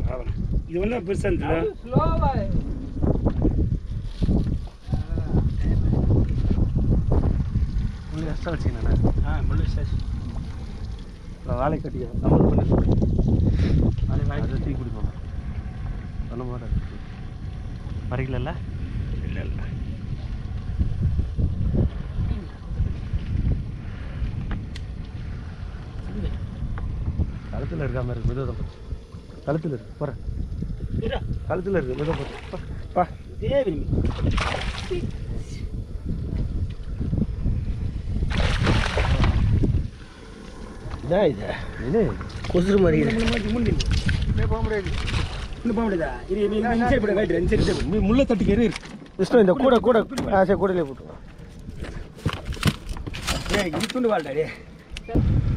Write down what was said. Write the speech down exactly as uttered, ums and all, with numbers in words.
இது ஒன்றும் பெருசாக இருந்தது ஸ்லோவாக முள்ளு எக்ஸ்ட்ரா வச்சுக்கண்ணா ஆ முள்ளு சார் வாழை கட்டியா நம்ம பண்ணி வாழை வாழை தூக்கி பிடிப்போம் பண்ண மாட்டேன் மறைக்கல இல்லை இல்லை இல்லை கழுத்தில் இருக்காம இருக்கு மெதுவாக தான் கழுத்தில் இருக்கு போகிறேன் கழுத்தில் இருக்கு மெதுவாக போட்டு பா தேவி இதா இது இது கொசுறு மாதிரி முள்ளி போக முடியாது இன்னும் போக முடியாதா இது முள்ள தட்டுக்கு எரு இஷ்டம் இந்த கூட கூட ஆ சரி கூடையிலே போட்டுருவோம் ஏ இது துண்டு வாழ்டா டே